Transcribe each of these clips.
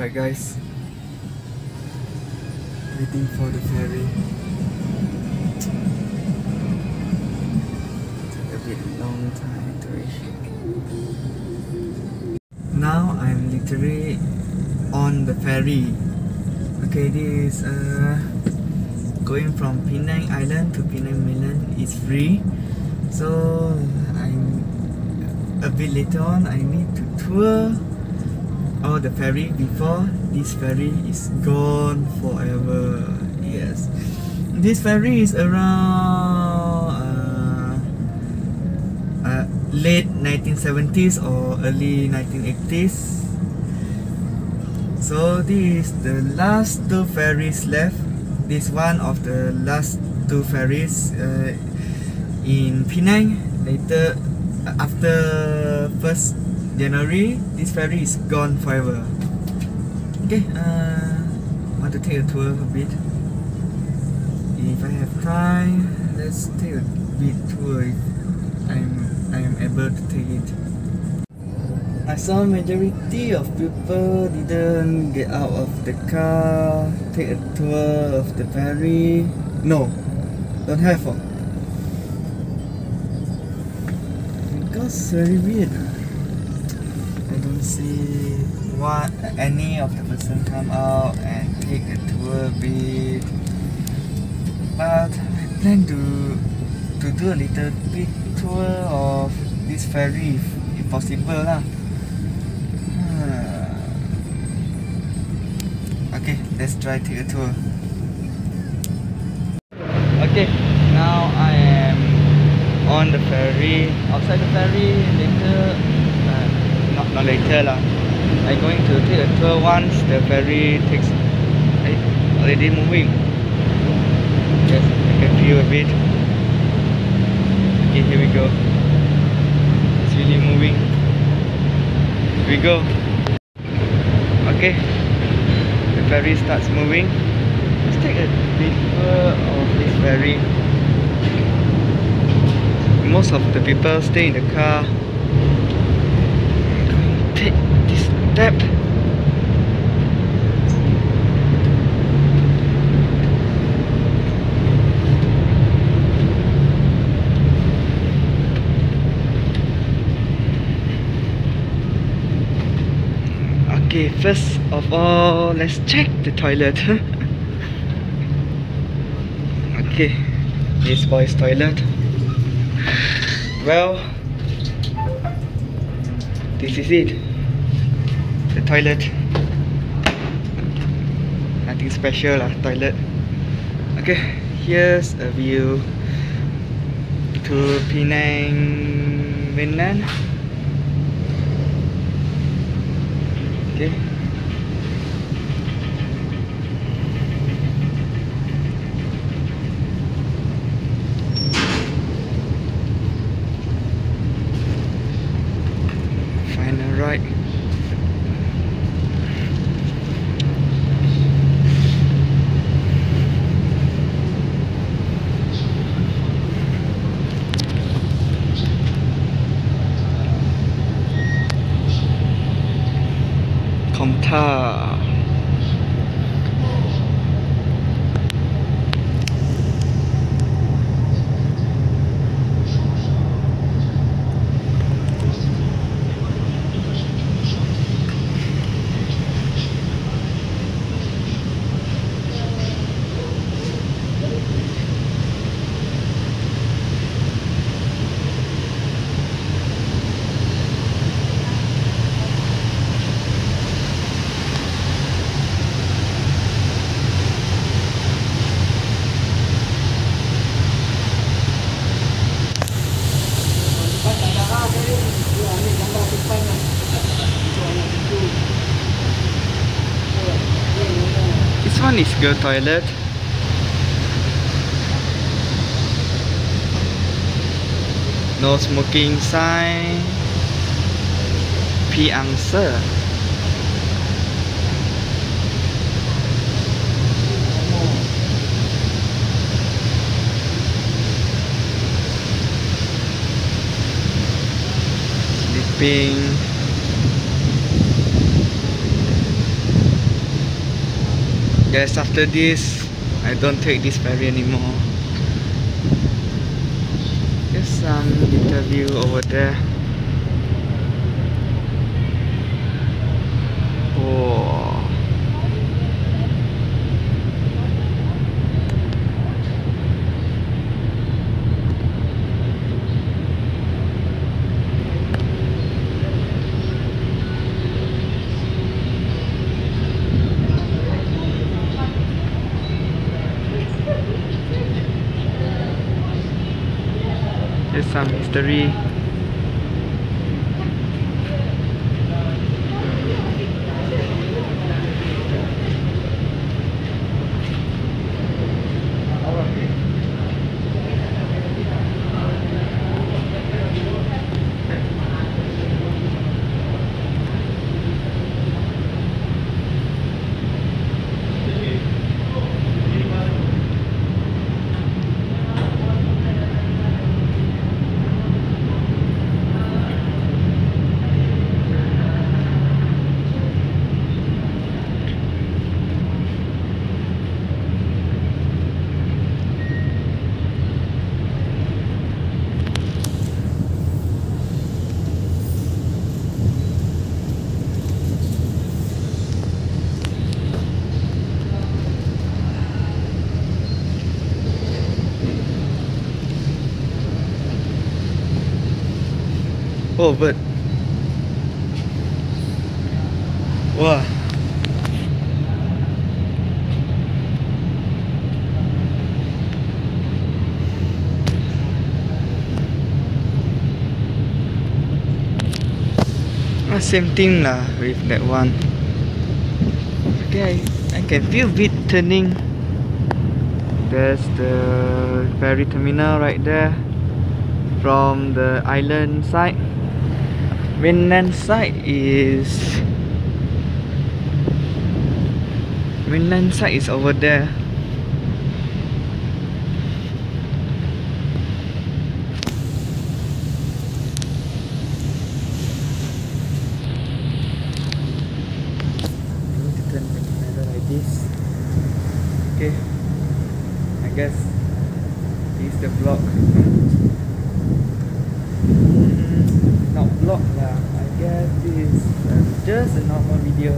Alright guys, waiting for the ferry. Took a bit long time to reach. Now I'm literally on the ferry. Okay, this going from Penang Island to Penang Mainland is free. So I'm a bit later on. I need to tour all the ferry before this ferry is gone forever. Yes, this ferry is around late 1970s or early 1980s. So this is the last two ferries left. This one of the last two ferries in Penang. Later, after 1st January, this ferry is gone forever. Okay, want to take a tour a bit. If I have time, let's take a bit tour if I'm able to take it. I saw majority of people didn't get out of the car, take a tour of the ferry. No, don't have one. Because very weird. I don't see what any of the person come out and take a tour bit. But I plan to do a little bit tour of this ferry if possible lah. Okay, let's try take a tour. Okay, now I am on the ferry. Outside the ferry, later, not later lah. I'm going to take a tour once the ferry takes already moving. Yes, I can feel a bit. Okay, here we go. It's really moving. Here we go. Okay, the ferry starts moving. Let's take a bit tour of this ferry. Most of the people stay in the car. I'm going to take this step. Okay, first of all, let's check the toilet. Okay, this boy's toilet. Well, this is it. The toilet. Nothing special lah, toilet. Okay, here's a view to Penang Mainland. Okay. Final right. Komtar. This one is girl toilet. No smoking sign. P answer. Sleeping. Guys, after this, I don't take this ferry anymore. Just some little view over there. Oh. Just some history. Oh, but wah, same thing lah with that one. Okay, I can feel it turning. There's the ferry terminal right there from the island side. Mainland side is over there. I need to turn the camera like this. Okay, I guess this is the vlog. Not vlog lah, I guess this is just a normal video.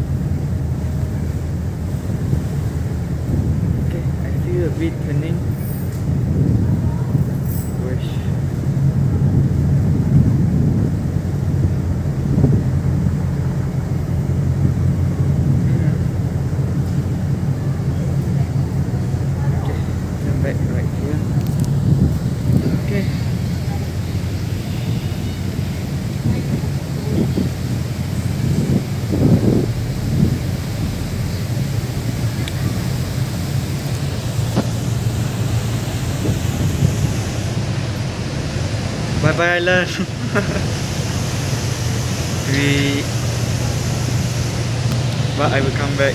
Okay, I feel a bit turning. Wish. Okay, turn back right here. Okay. Bye bye island. But I will come back.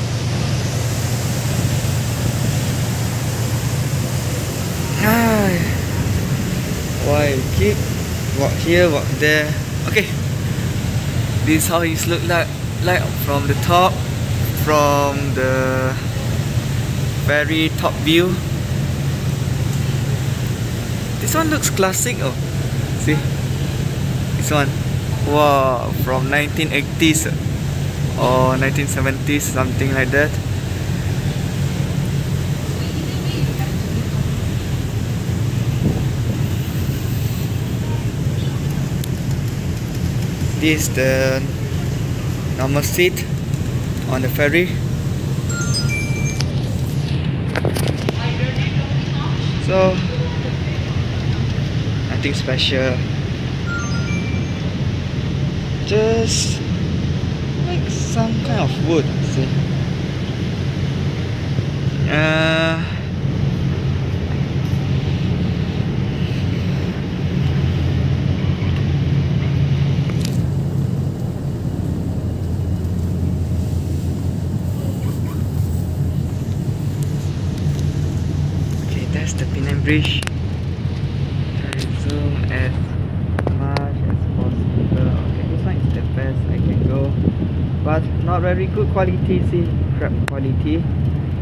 Why keep walk here, walk there? Okay, this is how it look like from the top, from the very top view. This one looks classic. Oh, see this one. Wow, from 1980s or 1970s, something like that. This is the normal seat on the ferry. So nothing special, just like some kind of wood. See, that's the Penang Bridge. Try to zoom as much as possible. Okay, this one is the best I can go, but not very good quality. See, crap quality.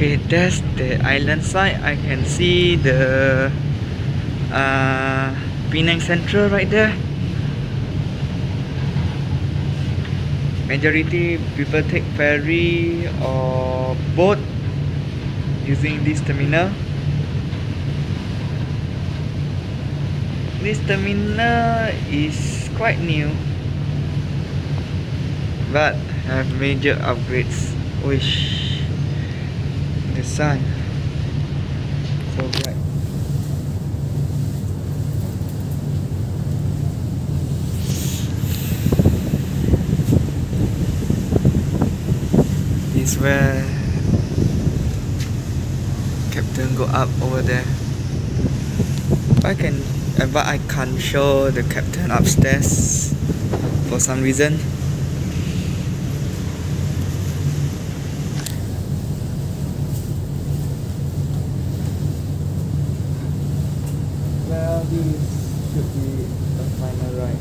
Okay, that's the island side. I can see the Penang Central right there. Majority people take ferry or boat using this terminal. This terminal is quite new, but have major upgrades. Wish the sun so bright. This is where Captain go up over there. But I can't show the captain upstairs for some reason. Well, this should be the final ride.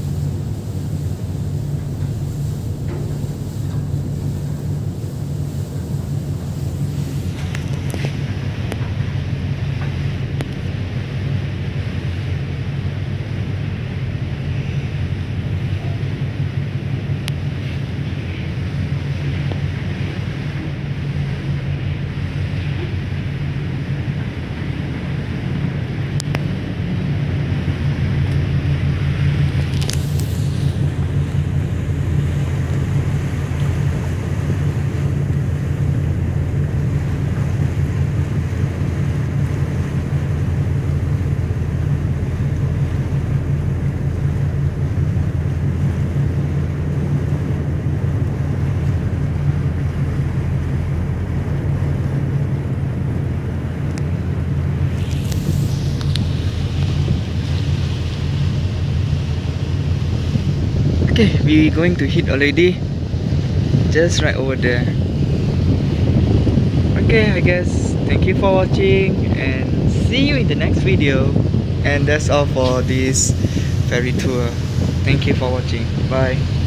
Okay, we're going to hit already. Just right over there. Okay, I guess thank you for watching and see you in the next video. And that's all for this ferry tour. Thank you for watching. Bye.